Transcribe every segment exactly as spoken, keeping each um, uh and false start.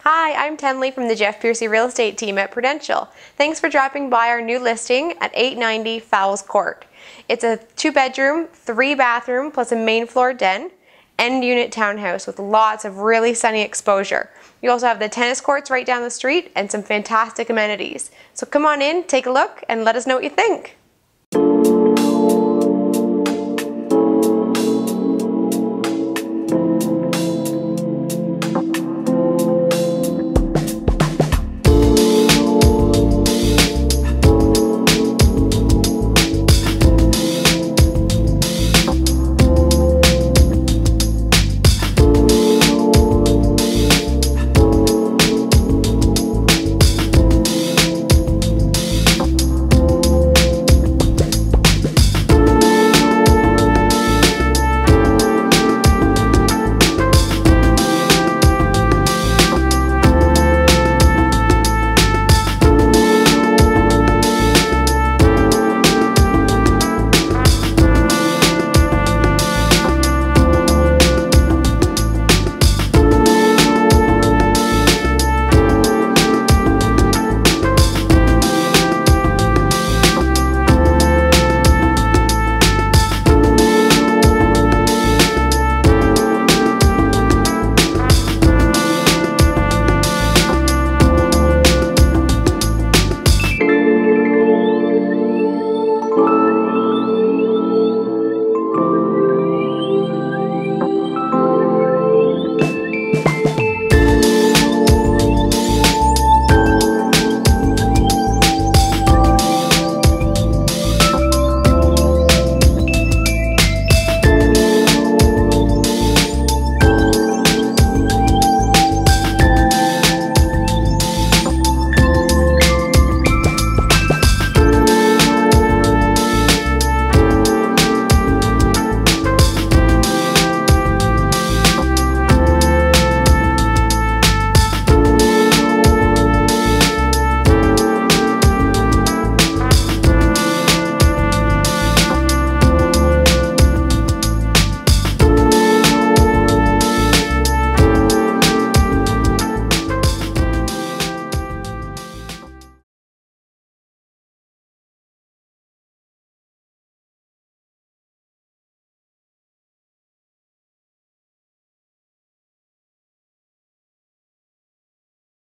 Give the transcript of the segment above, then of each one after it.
Hi, I'm Tenley from the Jeff Piercy Real Estate team at Prudential. Thanks for dropping by our new listing at eight ninety Fowles Court. It's a two-bedroom, three-bathroom plus a main floor den, end-unit townhouse with lots of really sunny exposure. You also have the tennis courts right down the street and some fantastic amenities. So come on in, take a look, and let us know what you think.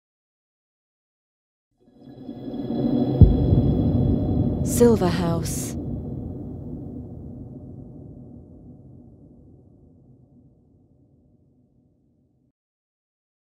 Silver House.